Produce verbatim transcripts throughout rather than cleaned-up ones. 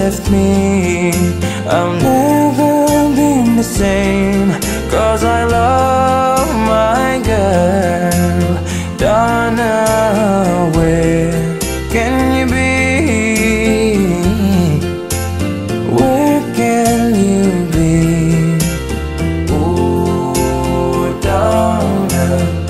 left me, I'll never be the same. Cause I love my girl. Donna, where can you be? Where can you be? Ooh, Donna,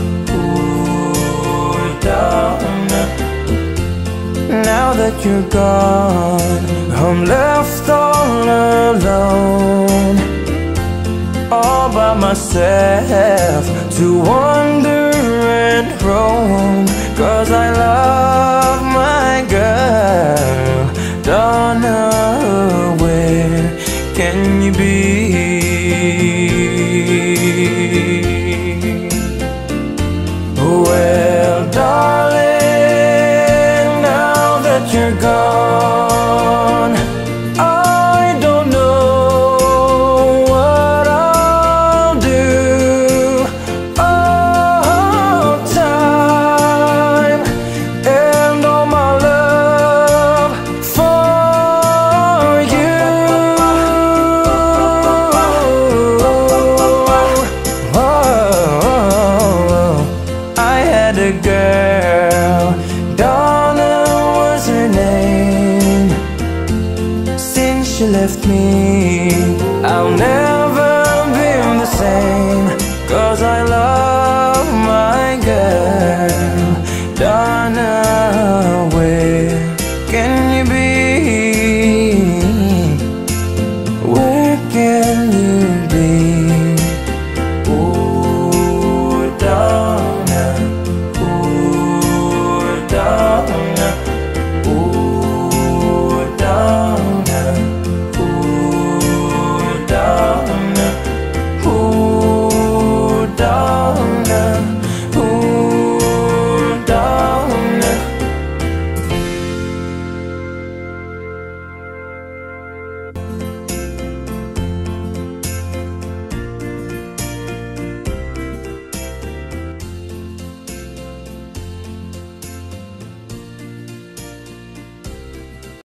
ooh, Donna. Now that you're gone, I'm left all alone, all by myself, to wander and roam. Cause I love my girl. Donna, where can you be? Well, darling, now that you're gone, I don't know what I'll do. Oh, time and all my love for you. Oh, I had a girl, Donna was her name. Since she left me, I'll never